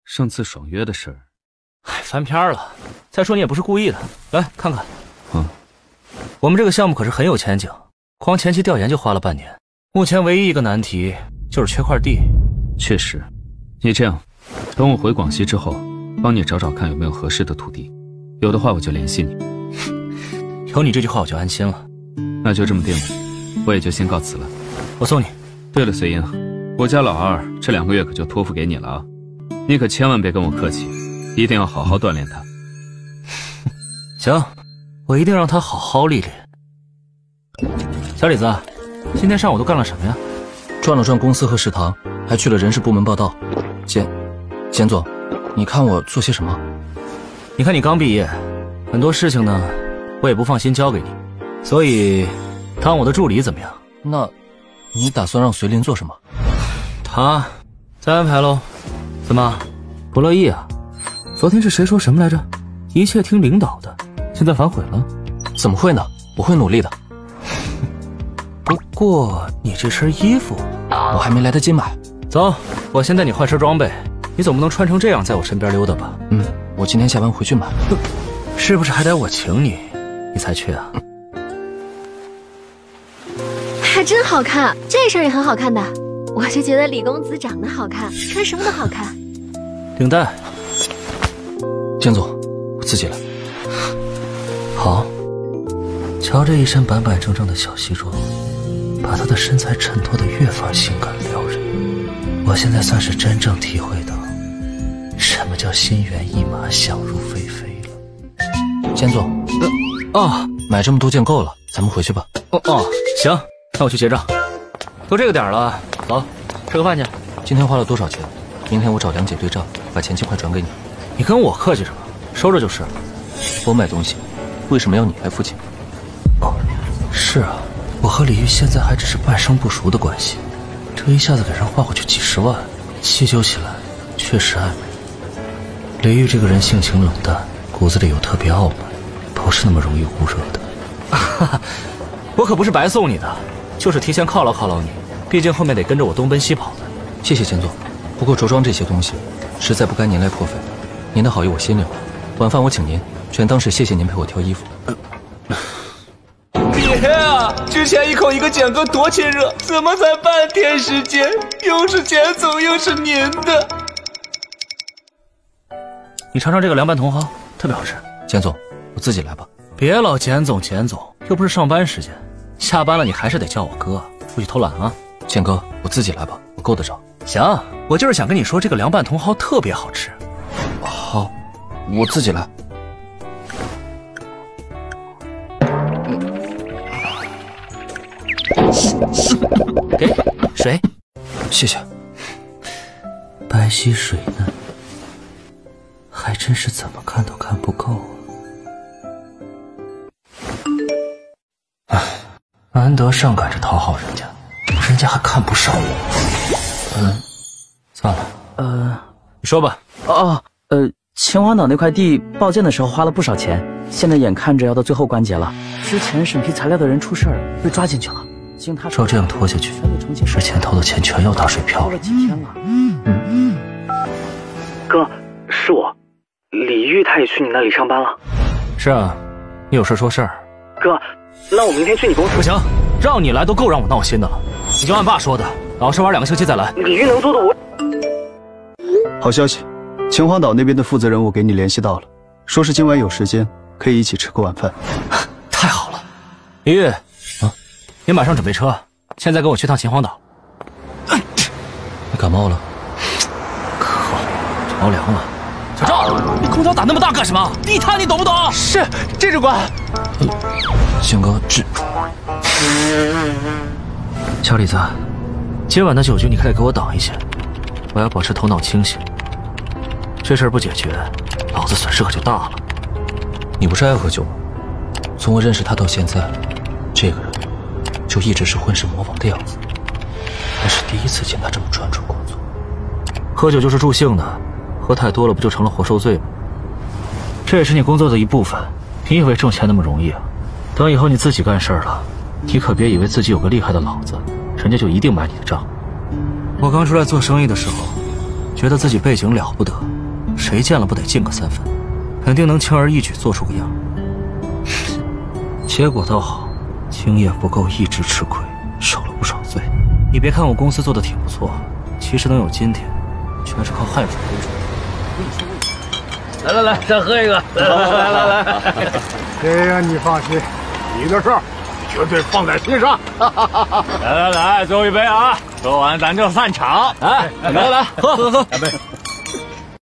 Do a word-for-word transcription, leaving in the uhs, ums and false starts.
上次爽约的事儿， 哎，翻篇了。再说你也不是故意的，来看看。 嗯， 我们这个项目可是很有前景，光前期调研就花了半年。目前唯一一个难题就是缺块地。 确实，你这样，等我回广西之后，帮你找找看有没有合适的土地，有的话我就联系你。 有你这句话我就安心了。 那就这么定了，我也就先告辞了。 我送你。 对了，隋英，我家老二这两个月可就托付给你了啊，你可千万别跟我客气，一定要好好锻炼他。 行，我一定让他好好历练。小李子，今天上午都干了什么呀？ 转了转公司和食堂，还去了人事部门报道。简，简总，你看我做些什么？ 你看你刚毕业，很多事情呢，我也不放心交给你，所以当我的助理怎么样？ 那，你打算让隋林做什么？ 他，再安排喽。怎么，不乐意啊？昨天是谁说什么来着？一切听领导的，现在反悔了？ 怎么会呢？我会努力的。 不过你这身衣服， 我还没来得及买。 走，我先带你换身装备。你总不能穿成这样在我身边溜达吧？ 嗯，我今天下班回去买。 是不是还得我请你，你才去啊？ 还真好看，这身也很好看的。我就觉得李公子长得好看，穿什么都好看。 领带。 简总，我自己来。 好，瞧这一身板板正正的小西装，把她的身材衬托得越发性感撩人。我现在算是真正体会到什么叫心猿意马、想入非非了。 简总， 呃、哦， 买这么多件够了，咱们回去吧。 哦哦，行，那我去结账。都这个点了，走，吃个饭去。 今天花了多少钱？明天我找梁姐对账，把钱尽快转给你。 你跟我客气什么？收着就是。 我买东西，为什么要你来付钱？ 哦，是啊，我和李玉现在还只是半生不熟的关系，这一下子给人花过去几十万，细究起来确实暧昧。李玉这个人性情冷淡，骨子里又特别傲慢，不是那么容易忽热的。哈哈，我可不是白送你的，就是提前犒劳犒劳你，毕竟后面得跟着我东奔西跑的。 谢谢简总，不过着装这些东西实在不该您来破费，您的好意我心领了。晚饭我请您，全当是谢谢您陪我挑衣服。 别啊！之前一口一个简哥多亲热，怎么才半天时间，又是简总又是您的？ 你尝尝这个凉拌茼蒿，特别好吃。 简总，我自己来吧。 别老简总简总，又不是上班时间，下班了你还是得叫我哥，不许偷懒啊。 简哥，我自己来吧，我够得着。 行，我就是想跟你说，这个凉拌茼蒿特别好吃。 好，我自己来。 给水， 谢谢。 白皙水嫩，还真是怎么看都看不够啊！唉，难得上赶着讨好人家，人家还看不上我。嗯，算了， 呃， 你说吧。 哦，呃，秦皇岛那块地报建的时候花了不少钱，现在眼看着要到最后关节了。之前审批材料的人出事儿，被抓进去了。经他照这样拖下去，之前投的钱全要打水漂了。 几天了。嗯，哥，是我，李玉他也去你那里上班了。 是啊，你有事说事儿。 哥，那我明天去你公司。 不行，让你来都够让我闹心的了。你就按爸说的，老实玩两个星期再来。 李玉能做的我。 好消息，秦皇岛那边的负责人我给你联系到了，说是今晚有时间可以一起吃个晚饭。 太好了，李玉，啊，你马上准备车，现在跟我去趟秦皇岛。 你感冒了？ 可恶，着凉了。小赵，你空调打那么大干什么？地摊你懂不懂？ 是，这就管。 简哥，这…… 小李子，今晚的酒局你可得给我挡一些，我要保持头脑清醒。这事儿不解决，老子损失可就大了。 你不是爱喝酒吗？从我认识他到现在，这个人就一直是混世魔王的样子。还是第一次见他这么专注工作。 喝酒就是助兴的，喝太多了不就成了活受罪吗？这也是你工作的一部分，你以为挣钱那么容易啊？等以后你自己干事儿了，你可别以为自己有个厉害的老子，人家就一定买你的账。我刚出来做生意的时候， 觉得自己背景了不得，谁见了不得敬个三分，肯定能轻而易举做出个样。结果倒好，经验不够，一直吃亏，受了不少罪。你别看我公司做的挺不错，其实能有今天，全是靠汗水堆出来来来，再喝一个！来来来来来， 这个你放心，你的事儿绝对放在心上。 来来来，最后一杯啊！喝完咱就散场。来，来来，喝喝喝！来杯。